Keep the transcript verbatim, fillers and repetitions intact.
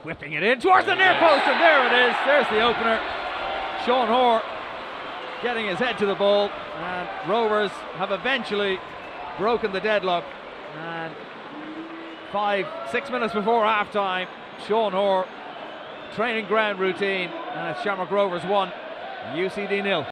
whipping it in towards the near post, and there it is. There's the opener. Sean Hoare getting his head to the ball, and Rovers have eventually broken the deadlock. And five, six minutes before half time, Sean Hoare, training ground routine, and it's Shamrock Rovers one, U C D nil.